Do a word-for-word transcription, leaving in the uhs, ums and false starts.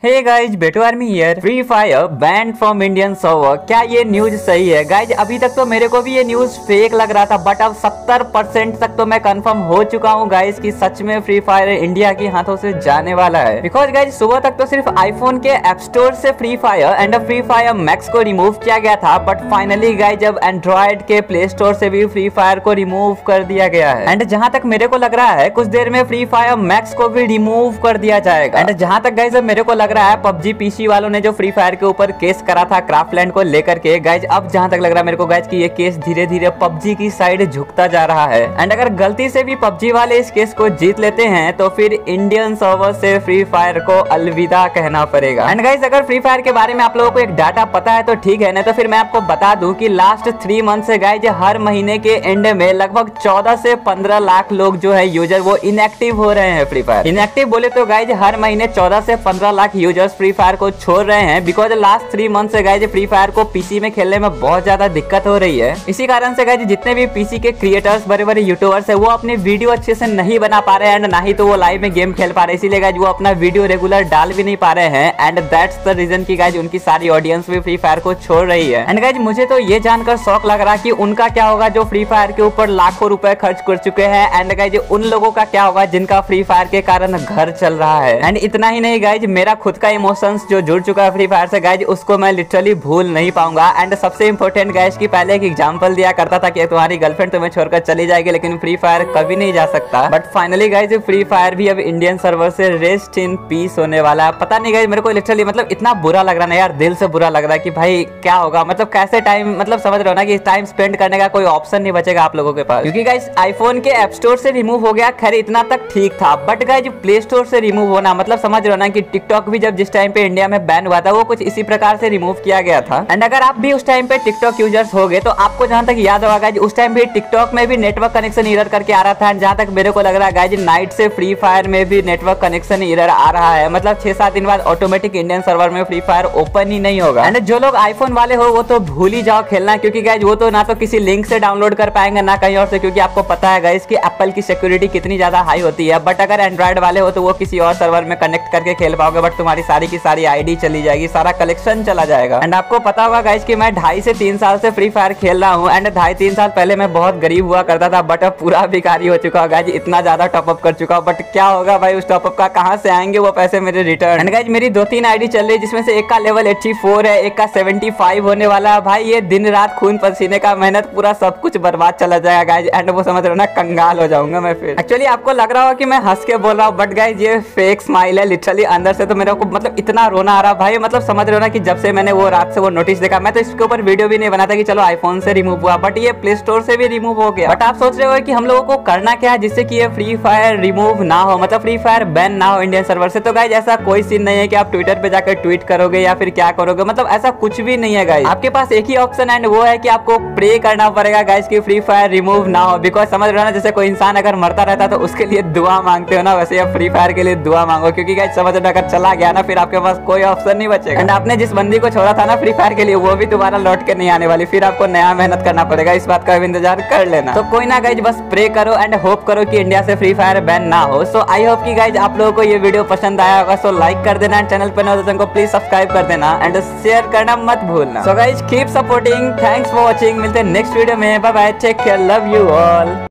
Hey guys, Betu army here. Free fire banned from Indian server. क्या ये news सही है? गाइज अभी तक तो मेरे को भी ये न्यूज फेक लग रहा था, बट अब सत्तर परसेंट तक तो मैं कंफर्म हो चुका हूँ गाइज कि सच में फ्री फायर इंडिया के हाथों से जाने वाला है। बिकॉज गाइज सुबह तक तो सिर्फ आईफोन के एप स्टोर से free fire and free fire max को रिमूव किया गया था, बट फाइनली गाइज अब एंड्रॉइड के प्ले स्टोर से भी फ्री फायर को रिमूव कर दिया गया है। एंड जहां तक मेरे को लग रहा है कुछ देर में फ्री फायर मैक्स को भी रिमूव कर दिया जाएगा। एंड जहां तक गाइज मेरे को लग रहा है पबजी पीसी वालों ने जो फ्री फायर के ऊपर केस करा था क्राफ्टलैंड को लेकर के, गाइज अब जहां तक लग रहा है मेरे को गाइज कि ये केस धीरे धीरे पबजी की साइड झुकता जा रहा है। एंड अगर गलती से भी पबजी वाले इस केस को जीत लेते हैं तो फिर इंडियन सर्वर से फ्री फायर को अलविदा कहना पड़ेगा। एंड गाइज अगर फ्री फायर के बारे में आप लोगों को एक डाटा पता है तो ठीक है, नहीं तो फिर मैं आपको बता दूं कि लास्ट थ्री मंथ से गाइज हर महीने के एंड में लगभग चौदह से पंद्रह लाख लोग जो है यूजर वो इनएक्टिव हो रहे हैं फ्री फायर। इनएक्टिव बोले तो गाइज हर महीने चौदह से पंद्रह लाख यूजर्स फ्री फायर को छोड़ रहे हैं, बिकॉज लास्ट थ्री मंथ से गाइज फ्री फायर को पीसी में खेलने में बहुत ज्यादा दिक्कत हो रही है। इसी कारण से गाइज जितने भी पीसी के क्रिएटर्स बड़े बड़े यूट्यूबर्स है वो अपनी वीडियो अच्छे से नहीं बना पा रहे हैं एंड ना ही तो वो लाइव में गेम खेल पा रहे हैं, इसीलिए गाइज वो अपना वीडियो रेगुलर डाल भी नहीं पा रहे हैं। एंड दैट्स द रीजन की गाइज उनकी सारी ऑडियंस भी फ्री फायर को छोड़ रही है। एंड गाइज मुझे तो ये जानकर शौक लग रहा कि उनका क्या होगा जो फ्री फायर के ऊपर लाखों रुपए खर्च कर चुके हैं। एंड गाइज उन लोगों का क्या होगा जिनका फ्री फायर के कारण घर चल रहा है। एंड इतना ही नहीं गाइज, मेरा खुद का इमोशंस जो जुड़ चुका है फ्री फायर से गाइज उसको मैं लिटरली भूल नहीं पाऊंगा। एंड सबसे इंपॉर्टेंट गाइज की पहले एक एग्जांपल दिया करता था कि तुम्हारी गर्लफ्रेंड तुम्हें छोड़कर चली जाएगी, लेकिन फ्री फायर कभी नहीं जा सकता। But finally guys free fire भी अब इंडियन सर्वर से रेस्ट इन पीस होने वाला है। पता नहीं गाइज मेरे को लिटरली मतलब इतना बुरा लग रहा है यार, दिल से बुरा लग रहा है कि भाई क्या होगा, मतलब कैसे टाइम, मतलब समझ रहे हो ना कि टाइम स्पेंड करने का कोई ऑप्शन नहीं बचेगा आप लोगों के पास, क्योंकि गाइज आईफोन के एप स्टोर से रिमूव हो गया, खैर इतना तक ठीक था, बट गाइज प्ले स्टोर से रिमूव होना मतलब समझ रहे हो ना कि टिकटॉक भी जब जिस टाइम पे इंडिया में बैन हुआ था वो कुछ इसी प्रकार से रिमूव किया गया था। एंड अगर आप भी उस टाइम पे टिकटॉक यूजर्स हो गए तो आपको जहां तक याद होगा गाइज उस टाइम भी टिकटॉक में भी नेटवर्क कनेक्शन एरर करके आ रहा था। एंड जहां तक मेरे को लग रहा है गाइज नाइट से फ्री फायर में भी नेटवर्क कनेक्शन एरर आ रहा है, मतलब छह सात दिन बाद ऑटोमेटिक इंडियन सर्वर में फ्री फायर ओपन ही नहीं होगा। एंड जो लोग आईफोन वाले हो वो तो भूल ही जाओ खेलना, क्योंकि गाइज वो तो ना तो किसी लिंक से डाउनलोड कर पाएंगे ना कहीं और से, क्योंकि आपको पता है गाइज कि एप्पल की सिक्योरिटी कितनी ज्यादा हाई होती है। बट अगर एंड्रॉइड वाले हो तो वो किसी और सर्वर में कनेक्ट करके खेल पाओगे, बट तुम्हारी सारी की सारी आईडी चली जाएगी, सारा कलेक्शन चला जाएगा। एंड आपको पता होगा गाइज कि मैं ढाई से तीन साल से फ्री फायर खेल रहा हूँ। एंड ढाई तीन साल पहले मैं बहुत गरीब हुआ करता था, बट अब पूरा भिखारी हो चुका हूँ गाइज, इतना ज्यादा टॉपअप कर चुका हूँ। बट क्या होगा भाई उस टॉपअप का, कहाँ से आएंगे वो पैसे मेरे रिटर्न। एंड गाइज मेरी दो तीन आईडी चल रही है जिसमें से एक का लेवल चौरासी है, एक का पचहत्तर होने वाला है। भाई ये दिन रात खून पसीने का मेहनत पूरा सब कुछ बर्बाद चला जाएगा गाइज। एंड वो समझ रहे हो ना, कंगाल हो जाऊंगा मैं फिर। एक्चुअली आपको लग रहा होगा कि मैं हंस के बोल रहा हूँ, बट गाइज ये फेक स्माइल है, लिटरली अंदर से तो मेरे को मतलब इतना रोना आ रहा भाई, मतलब समझ रहे हो ना कि जब से मैंने वो रात से वो नोटिस देखा, मैं तो इसके ऊपर वीडियो भी नहीं बनाता कि चलो आईफोन से रिमूव हुआ, बट ये प्ले स्टोर से भी रिमूव हो गया। बट आप सोच रहे हो कि हम लोगों को करना क्या है जिससे कि ये फ्री फायर रिमूव ना हो, मतलब फ्री फायर बैन ना हो इंडियन सर्वर से। तो गाइज ऐसा कोई सीन नहीं है कि आप ट्विटर पे जाकर ट्वीट करोगे या फिर क्या करोगे, मतलब ऐसा कुछ भी नहीं है गाइज। आपके पास एक ही ऑप्शन है, वो है कि आपको प्रे करना पड़ेगा गाइज कि फ्री फायर रिमूव ना हो। बिकॉज समझ रहे हो ना, जैसे कोई इंसान अगर मरता रहता है तो उसके लिए दुआ मांगते हो ना, वैसे आप फ्री फायर के लिए दुआ मांगो, क्योंकि गाइज समझ रहे हो अगर चला गया ना फिर आपके पास कोई ऑप्शन नहीं बचेगा। एंड आपने जिस बंदी को छोड़ा था ना फ्री फायर के लिए वो भी दोबारा लौट के नहीं आने वाली, फिर आपको नया मेहनत करना पड़ेगा, इस बात का भी इंतजार कर लेना। तो कोई ना गाइज बस प्रे करो एंड होप करो कि इंडिया से फ्री फायर बैन ना हो। सो आई होप कि गाइज आप लोगों को ये वीडियो पसंद आया होगा, सो लाइक कर देना, चैनल पर नए हो तो प्लीज सब्सक्राइब कर देना एंड शेयर करना मत भूलना। So guys keep supporting, thanks for watching, मिलते हैं नेक्स्ट वीडियो में, bye bye, take care, love you all.